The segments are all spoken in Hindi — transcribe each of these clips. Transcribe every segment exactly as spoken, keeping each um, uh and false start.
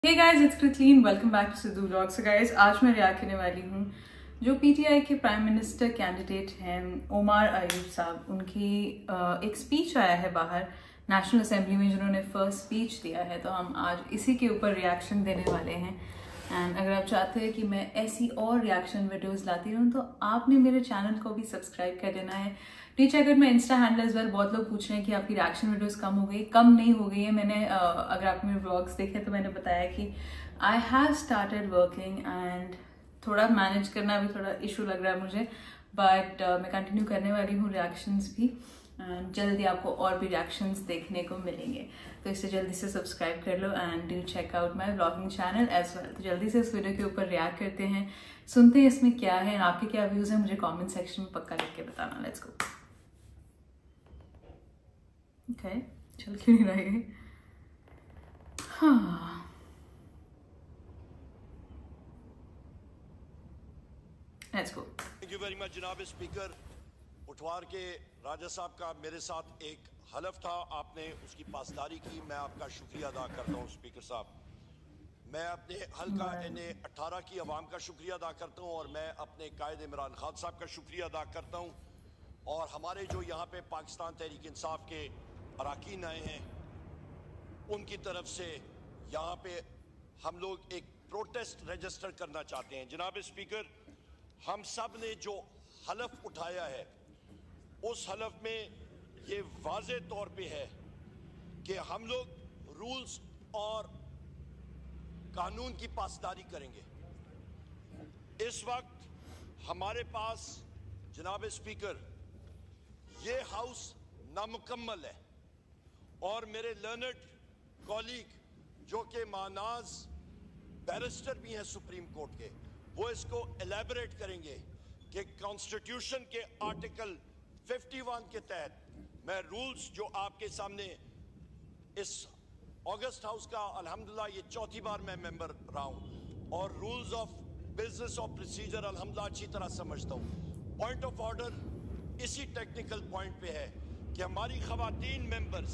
Hey guys, it's Kritleen, welcome back to Sidhu vlogs. So guys, आज मैं रिएक्ट करने वाली हूँ जो पीटीआई के प्राइम मिनिस्टर कैंडिडेट हैं ओमार अयूब साहब। उनकी एक स्पीच आया है बाहर नेशनल असेंबली में, जिन्होंने फर्स्ट स्पीच दिया है, तो हम आज इसी के ऊपर रिएक्शन देने वाले हैं। एंड अगर आप चाहते हैं कि मैं ऐसी और रिएक्शन वीडियोस लाती रहूँ तो आपने मेरे चैनल को भी सब्सक्राइब कर देना है। नीचे अगर मैं इंस्टा हैंडल एज वेल, बहुत लोग पूछ रहे हैं कि आपकी रिएक्शन वीडियोस कम हो गई। कम नहीं हो गई है। मैंने अगर आप मेरे व्लॉग्स देखे तो मैंने बताया कि I have started working and थोड़ा मैनेज करना भी थोड़ा इशू लग रहा है मुझे, बट uh, मैं कंटिन्यू करने वाली हूँ रिएक्शंस भी। एंड जल्दी आपको और भी रिएक्शंस देखने को मिलेंगे, तो इसे जल्दी से सब्सक्राइब कर लो and do check out my vlogging channel as well. तो जल्दी से इस वीडियो के ऊपर रिएक्ट करते हैं, सुनते हैं इसमें क्या है, आपके क्या व्यूज हैं, मुझे कमेंट सेक्शन में पक्का लिख के बताना। Let's go. ओके, चल क्यों नहीं रहे। हाँ, let's go. Thank you very much जनाब स्पीकर। उठवार के राजा साहब का मेरे साथ एक हलफ था, आपने उसकी पासदारी की, मैं आपका शुक्रिया अदा करता हूँ स्पीकर साहब। मैं अपने हल्का एन ए अठारह की आवाम का शुक्रिया अदा करता हूँ और मैं अपने कायद इमरान खान साहब का शुक्रिया अदा करता हूँ और हमारे जो यहाँ पे पाकिस्तान तहरीक इंसाफ के अरकान आए हैं उनकी तरफ से यहाँ पे हम लोग एक प्रोटेस्ट रजिस्टर करना चाहते हैं। जनाब स्पीकर, हम सब ने जो हलफ उठाया है उस हलफ में ये वाज़े तौर पे है कि हम लोग रूल्स और कानून की पासदारी करेंगे। इस वक्त हमारे पास जनाब स्पीकर ये हाउस नामुकम्मल है और मेरे लर्नड कॉलीग जो कि मानाज बैरिस्टर भी हैं सुप्रीम कोर्ट के, वो इसको एलैबोरेट करेंगे कि कॉन्स्टिट्यूशन के आर्टिकल इक्यावन के तहत मैं रूल्स जो आपके सामने इस ऑगस्ट हाउस का अल्हम्दुलिल्लाह ये चौथी बार मैं मेंबर रहा हूं और rules of business of procedure अल्हम्दुलिल्लाह अच्छी तरह समझता हूं। पॉइंट ऑफ ऑर्डर इसी टेक्निकल पॉइंट पे है कि हमारी खवातीन मेंबर्स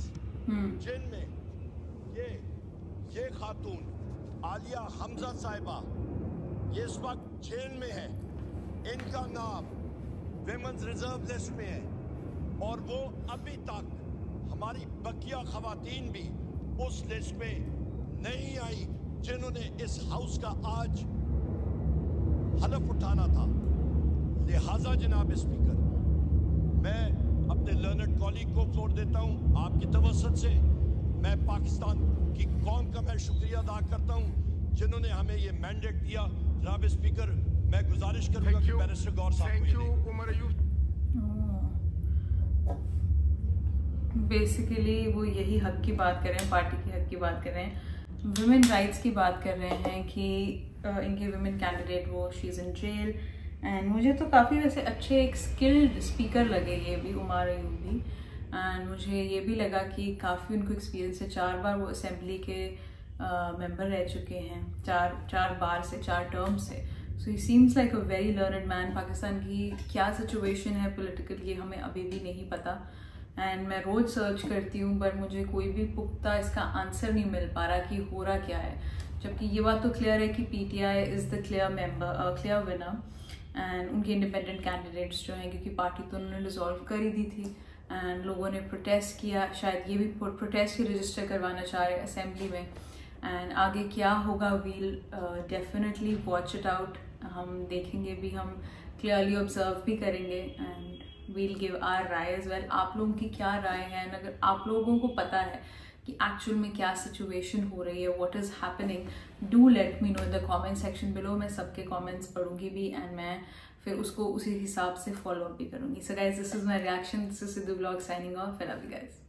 जिनमें ये ये खातून आलिया हमजा साहिबा ये इस वक्त जेल में है, इनका नाम विमेंस रिजर्व लिस्ट में है और वो अभी तक हमारी बकिया खवातीन भी उस लिस्ट में नहीं आई जिन्होंने इस हाउस का आज हलफ उठाना था। लिहाजा जनाब स्पीकर, मैं अपने लर्नड कॉलीग को फ्लोर देता हूं आपकी तवज्जुह से। मैं पाकिस्तान की कौम का मैं शुक्रिया अदा करता हूं जिन्होंने हमें ये मैंडेट दिया। जनाब स्पीकर, मैं गुजारिश करूंगा कि बैरिस्टर गौर साहब को उमर अयूब बेसिकली वो यही हक की बात कर रहे हैं, पार्टी के हक की बात कर रहे हैं, वुमेन राइट्स की बात कर रहे हैं कि uh, इनके वुमेन कैंडिडेट वो she is in jail. And मुझे तो काफ़ी वैसे अच्छे एक स्किल्ड स्पीकर लगे ये भी, उमर अयूब भी। एंड मुझे ये भी लगा कि काफ़ी उनको एक्सपीरियंस है, चार बार वो असेंबली के मेंबर uh, रह चुके हैं, चार चार बार से चार टर्म से। So he seems like a very learned man. Pakistan की क्या सिचुएशन है पॉलिटिकल, ये हमें अभी भी नहीं पता एंड मैं रोज़ सर्च करती हूँ पर मुझे कोई भी पुख्ता इसका आंसर नहीं मिल पा रहा कि हो रहा क्या है। जबकि ये बात तो क्लियर है कि PTI is the clear member, clear winner and उनके इंडिपेंडेंट कैंडिडेट्स जो हैं, क्योंकि पार्टी तो उन्होंने डिसॉल्व कर ही दी थी एंड लोगों ने प्रोटेस्ट किया। शायद ये भी प्रोटेस्ट ही रजिस्टर करवाना चाह रहे हैं असेंबली में। एंड आगे क्या होगा, we'll definitely watch it out. हम देखेंगे भी, हम क्लियरली ऑब्जर्व भी करेंगे एंड वील गिव आर राय एज वेल। आप लोगों की क्या राय है एंड अगर आप लोगों को पता है कि एक्चुअल में क्या सिचुएशन हो रही है, what is happening, do let me know in the comment section below. मैं सबके कमेंट्स पढ़ूंगी भी एंड मैं फिर उसको उसी हिसाब से फॉलो अप भी करूंगी। So guys, this is my reaction, this is Sidhu vlog signing off. I love you guys.